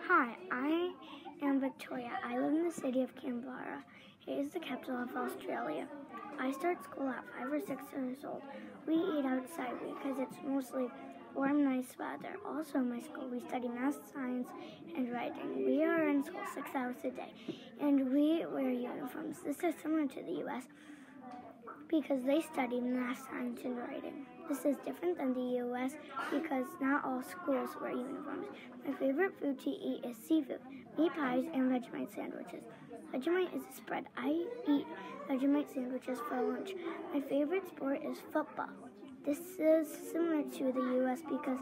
Hi, I am Victoria. I live in the city of Canberra. It is the capital of Australia. I start school at 5 or 6 years old. We eat outside because it's mostly warm, nice weather. Also, in my school, we study math, science, and writing. We are in school 6 hours a day, and we wear uniforms. This is similar to the U.S. because they study math, science, and writing. This is different than the U.S. because not all schools wear uniforms. My favorite food to eat is seafood, meat pies, and Vegemite sandwiches. Vegemite is a spread. I eat Vegemite sandwiches for lunch. My favorite sport is football. This is similar to the U.S. because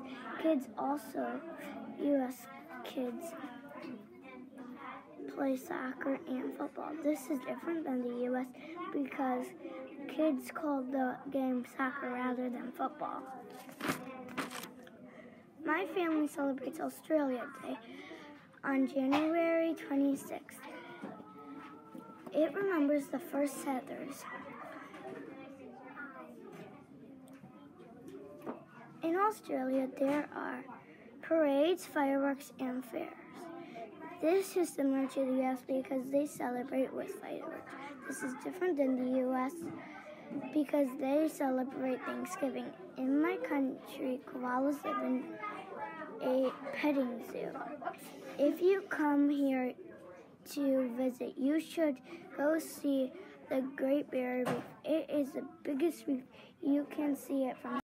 U.S. kids play soccer and football. This is different than the U.S. because kids call the game soccer rather than football. My family celebrates Australia Day on January 26th. It remembers the first settlers. In Australia, there are parades, fireworks, and fairs. This is similar to the U.S. because they celebrate with fireworks. This is different than the U.S. because they celebrate Thanksgiving. In my country, koalas live in a petting zoo. If you come here to visit, you should go see the Great Barrier Reef. It is the biggest reef. You can see it from